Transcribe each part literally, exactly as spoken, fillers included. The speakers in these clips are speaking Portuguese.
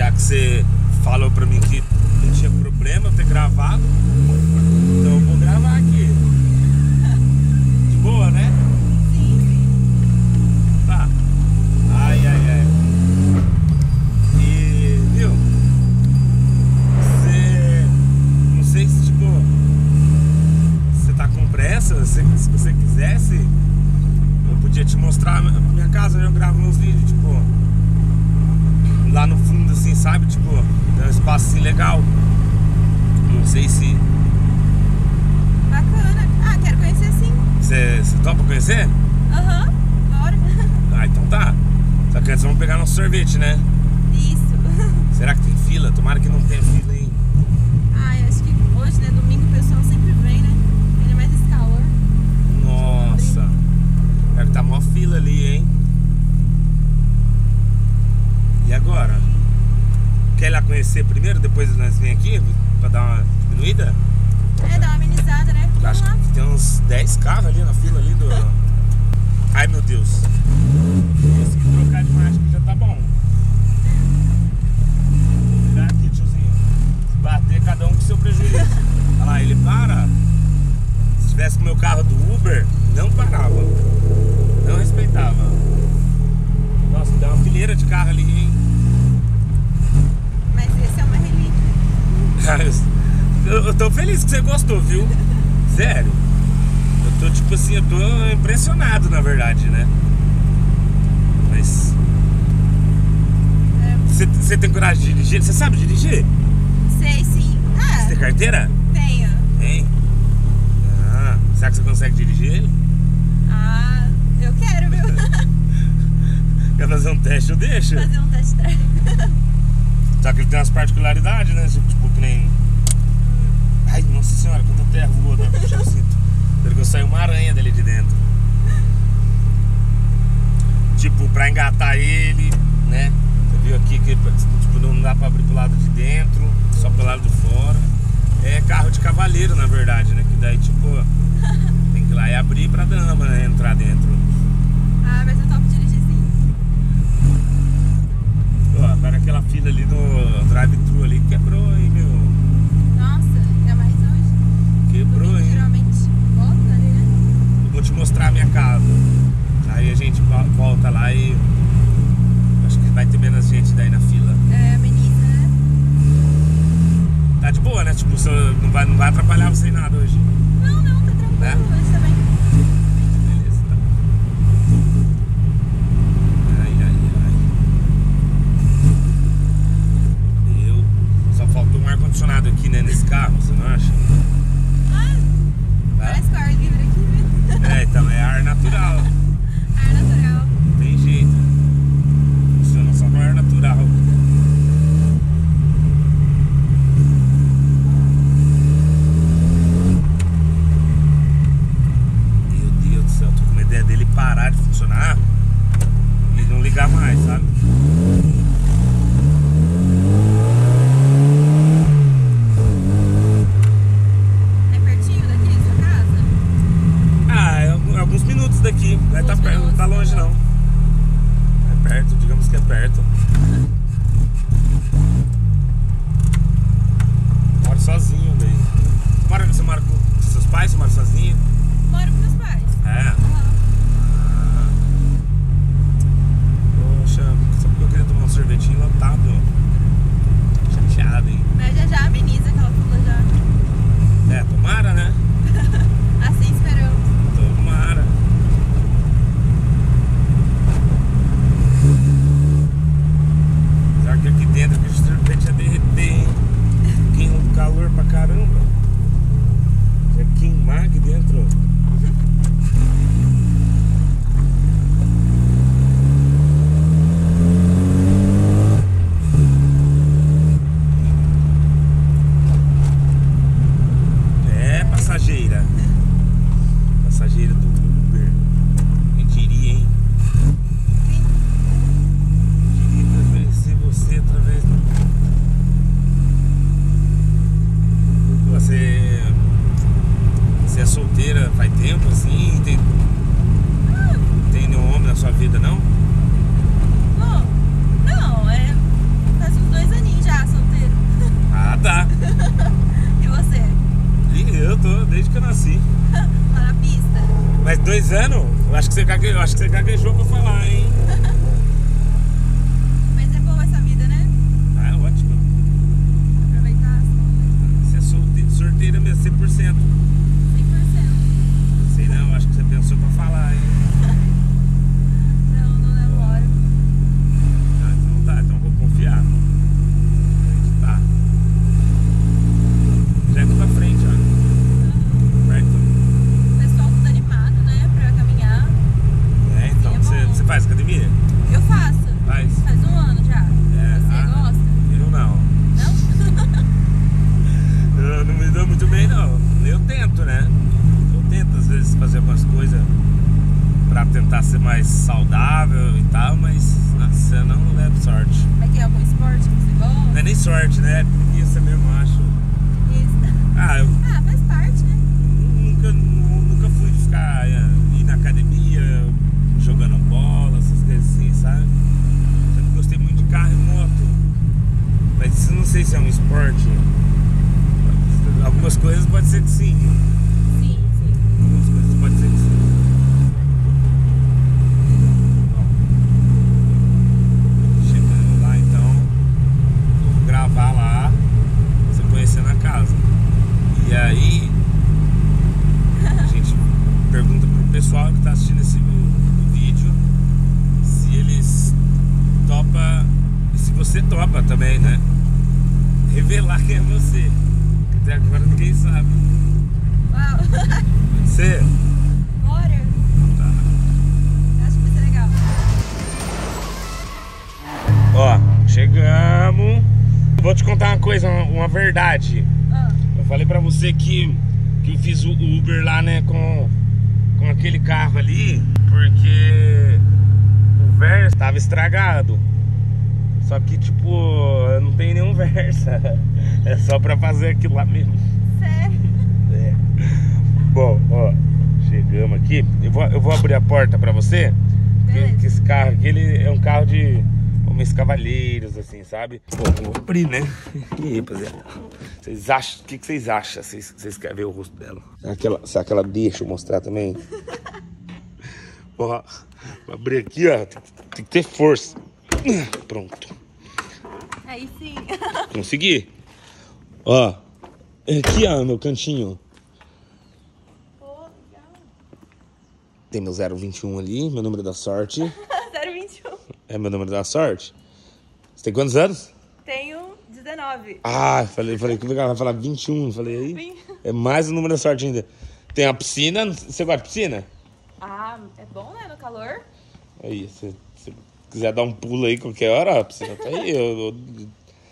Já que você falou pra mim que não tinha problema eu ter gravado, então eu vou gravar aqui. De boa, né? Sim, sim. Tá. Ai, ai, ai. E, viu? Você... Não sei se, tipo... Você tá com pressa, se, se você quisesse, eu podia te mostrar a minha casa, eu gravo meus vídeos, tipo... Lá no fundo, assim, sabe? Tipo, tem um espaço assim legal. Não sei se... Bacana. Ah, quero conhecer sim. Você topa conhecer? Aham, uhum. Bora. Ah, então tá. Só que antes vamos pegar nosso sorvete, né? Isso. Será que tem fila? Tomara que não tenha fila, hein? Ah, eu acho que hoje, né, domingo, o pessoal sempre vem, né? Ainda mais esse calor. Nossa. Deve estar mó fila ali, hein? E agora? Quer ir lá conhecer primeiro, depois nós vem aqui pra dar uma diminuída? É, dá uma amenizada, né? Eu acho Vamos lá. que tem uns dez carros ali na fila ali do... Ai, meu Deus. Se trocar de marcha já tá bom. Vou virar aqui, tiozinho. Se bater, cada um com seu prejuízo. Olha lá, ele para. Se tivesse com o meu carro do Uber, não parava. Não respeitava. Nossa, deu uma fileira de carro ali, hein? Mas esse é uma relíquia. Eu, eu tô feliz que você gostou, viu? Sério. Eu tô tipo assim, eu tô impressionado, na verdade, né? Mas... Você, você tem coragem de dirigir? Você sabe dirigir? Sei, sim. Ah, Você tem carteira? tenho. Tem? Ah, será que você consegue dirigir ele? Ah, eu quero, viu? Quer fazer um teste? Eu deixo. Fazer um test drive. Só que ele tem umas particularidades, né? Tipo, que nem... Ai, nossa senhora, quanta terra voou na puxa eu sinto. Pelo que eu saí uma aranha dele de dentro. Tipo, pra engatar ele, né? Você viu aqui que tipo, não dá pra abrir pro lado de dentro, só pro lado de fora. É carro de cavaleiro, na verdade, né? Que daí, tipo, tem que ir lá e abrir pra dama, né? Entrar dentro. Ah, mas eu topo dirigir sim. Ó, agora aquela fila ali no drive-thru ali quebrou, hein, meu? Nossa, ainda mais hoje. Quebrou, Domingo, hein? geralmente volta ali, né? Eu vou te mostrar a minha casa. Aí a gente volta lá e... Acho que vai ter menos gente daí na fila. É, ameniza, né? Tá de boa, né? Tipo, você não vai, não vai atrapalhar você em nada hoje. Não, não, tá tranquilo. Né? Hoje tá bem. Beleza, tá. Ai, ai, ai. Eu... Só faltou um ar-condicionado aqui, né? Nesse carro, você não acha? Ah, Tá? parece com ar livre aqui, né? É, então é ar natural. Ar natural. Não tem jeito. Funciona só com ar natural. Meu Deus do céu, tô com uma ideia dele parar de funcionar e não ligar mais, sabe? É pertinho daqui, sua casa? Ah, é alguns minutos daqui. Não é tá, Alguns perto, não tá minutos, longe tá bom. não. É perto, digamos que é perto. Moro sozinho, bem. Mora, você mora com seus pais? Você mora sozinho? Moro com meus pais. É. Aham. Ah. Poxa, só porque eu queria tomar um sorvetinho lotado. Chateado, hein? Mas já já ameniza aquela fila já. É, tomara, né? Assim esperamos. Tomara. Apesar que aqui dentro que o sorvete ia derreter, hein? Queima um calor pra caramba. Ia queimar aqui dentro. dois anos? Eu acho que você caguejou, acho que você caguejou pra falar, hein? Mas é boa essa vida, né? Ah, é ótimo. Aproveitar as coisas. Você é solte- sorteira mesmo, cem por cento. cem por cento. Sei não, acho que você pensou pra falar, hein? Não, não namoro. Ah, então tá, então vou confiar. A gente tá. Já é pra frente, ó. Perto. O pessoal tudo animado, né? Pra caminhar. É, então, Sim, é você, bom. você faz academia? Eu faço. Faz? Faz um ano já. É, Você ah, gosta? Eu não. Não? Eu não me dou muito bem, não. Eu tento, né? Eu tento, às vezes, fazer algumas coisas pra tentar ser mais saudável e tal, mas nossa, eu não levo sorte. Mas tem algum esporte que você gosta? Não é nem sorte, né? É preguiça mesmo, eu acho. Isso. Ah, eu Ah, faz parte, né? nunca, nu- nunca fui de ficar eh, ir na academia, jogando bola, essas coisas assim, sabe? Sempre gostei muito de carro e moto. Mas isso eu não sei se é um esporte. Algumas coisas pode ser que sim. Sim, sim. Algumas coisas pode ser que sim. Bom, chegando lá então, vou gravar lá, você conhecendo a casa. E aí, a gente pergunta pro pessoal que tá assistindo esse o, o vídeo se eles topa, e se você topa também, né? Revelar quem é você. Até agora ninguém sabe. Uau. Pode ser? Bora. Tá. Acho que vai ser legal. Ó, chegamos. Vou te contar uma coisa, uma, uma verdade. Ah, Eu falei pra você que, que eu fiz o Uber lá, né, com, com aquele carro ali, porque o Versa tava estragado. Só que, tipo, eu não tem nenhum Versa. É só pra fazer aquilo lá mesmo. sério? É. Bom, ó, chegamos aqui. Eu vou, eu vou abrir a porta pra você. Que, Beleza. que esse carro aqui, ele é um carro de homens cavalheiros, assim, sabe? Bom, eu vou abrir, né? E aí, rapaziada? Vocês acham? O que, que vocês acham? Vocês, vocês querem ver o rosto dela? Será que ela, será que ela deixa eu mostrar também? Ó, vou abrir aqui, ó. Tem, tem que ter força. Pronto. Aí sim. Consegui. Ó, aqui, ó, meu cantinho. Pô, legal. Tem meu zero vinte e um ali, meu número da sorte. zero vinte e um. É meu número da sorte. Você tem quantos anos? Tenho dezenove. Ah, falei, falei que legal, vai falar vinte e um. Falei aí. Vim. É mais o número da sorte ainda. Tem a piscina. Você gosta de piscina? Ah, é bom, né? No calor. Aí, se você quiser dar um pulo aí qualquer hora, ó, a piscina tá aí. Eu, eu-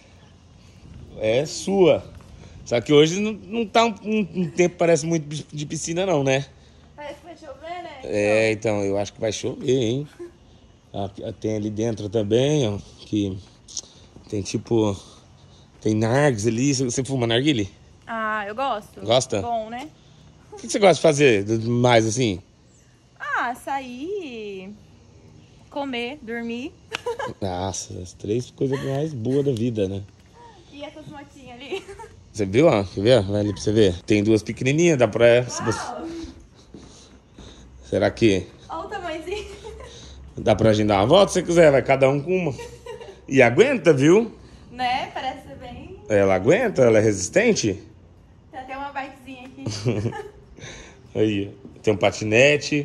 é sua. Só que hoje não, não tá um, um- um tempo, parece muito de piscina, não, né? Parece que vai chover, né? É, então, eu acho que vai chover, hein? Aqui, tem ali dentro também, ó, que tem tipo, tem nargues ali. Você você fuma narguile? Ah, eu gosto. Gosta? Bom, né? O que que você gosta de fazer mais assim? Ah, sair, comer, dormir. Nossa, as três coisas mais boas da vida, né? E essas motinhas ali. Você viu, ó? Quer ver? Vai ali pra você ver. Tem duas pequenininhas, dá pra... se você- Será que Olha o tamanhozinho. dá pra gente dar uma volta se você quiser? Vai cada um com uma. E aguenta, viu? Né? Parece ser bem... Ela aguenta, ela é resistente. Tem até uma bikezinha aqui. Aí, tem um patinete.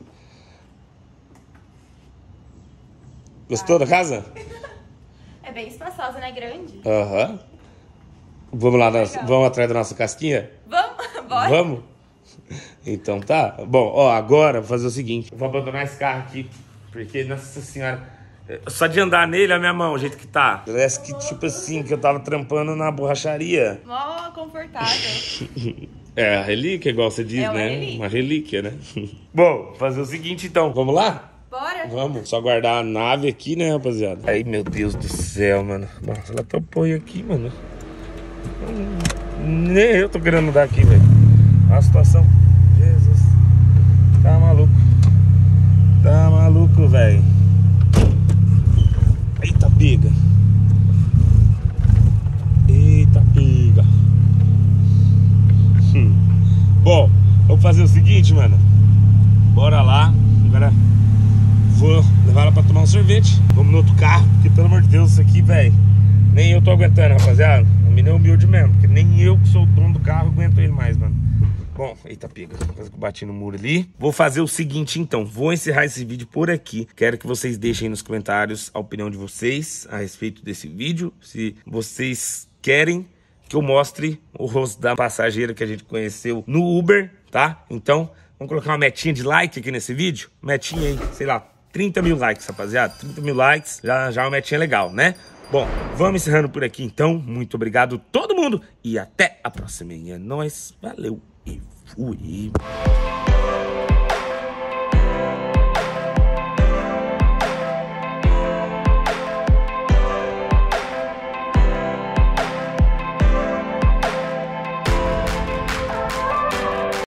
Gostou da casa? É bem espaçosa, né? Grande. Aham. Vamos lá, nós- Legal. vamos atrás da nossa casquinha? Vamos? Bora? Vamos? Então tá. Bom, ó, agora vou fazer o seguinte. Eu vou abandonar esse carro aqui. Porque, nossa senhora, é, só de andar nele, a minha mão, o jeito que tá. Parece que, tipo assim, que eu tava trampando na borracharia. Mó confortável. É, a relíquia, igual você diz, É uma né? relíquia. Uma relíquia, né? Bom, fazer o seguinte então. Vamos lá? Bora? Vamos, só guardar a nave aqui, né, rapaziada? Ai, meu Deus do céu, mano. Nossa, ela topou aí aqui, mano. Hum, Nem eu tô querendo mudar aqui, velho. Olha a situação. Jesus. Tá maluco. Tá maluco, velho. Eita, pega. Eita, pega. Hum. Bom, vou fazer o seguinte, mano. Bora lá. Agora vou levar ela pra tomar um sorvete. Vamos no outro carro, porque pelo amor de Deus, isso aqui, velho, nem eu tô aguentando, rapaziada. O menino é humilde mesmo, porque nem eu que sou o dono do carro aguento ele mais, mano. Bom, eita pega, quase que eu bati no muro ali. Vou fazer o seguinte então, vou encerrar esse vídeo por aqui. Quero que vocês deixem nos comentários a opinião de vocês a respeito desse vídeo. Se vocês querem que eu mostre o rosto da passageira que a gente conheceu no Uber, tá? Então, vamos colocar uma metinha de like aqui nesse vídeo. Metinha aí, sei lá, trinta mil likes, rapaziada. trinta mil likes, já, já é uma metinha legal, né? Bom, vamos encerrando por aqui então. Muito obrigado todo mundo e até a próxima. E é nóis, valeu e fui.